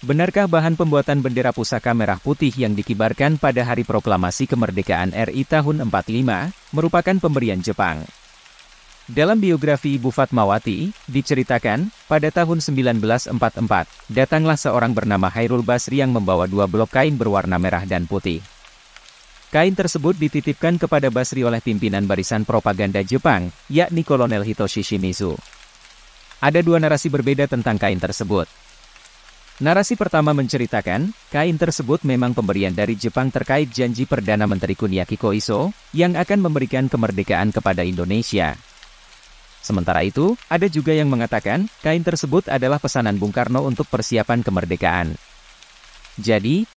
Benarkah bahan pembuatan bendera pusaka merah putih yang dikibarkan pada Hari Proklamasi Kemerdekaan RI tahun 45, merupakan pemberian Jepang? Dalam biografi Ibu Fatmawati, diceritakan, pada tahun 1944, datanglah seorang bernama Hairul Basri yang membawa 2 blok kain berwarna merah dan putih. Kain tersebut dititipkan kepada Basri oleh pimpinan barisan propaganda Jepang, yakni Kolonel Hitoshi Shimizu. Ada 2 narasi berbeda tentang kain tersebut. Narasi pertama menceritakan, kain tersebut memang pemberian dari Jepang terkait janji Perdana Menteri Kuniaki Koiso, yang akan memberikan kemerdekaan kepada Indonesia. Sementara itu, ada juga yang mengatakan, kain tersebut adalah pesanan Bung Karno untuk persiapan kemerdekaan. Jadi,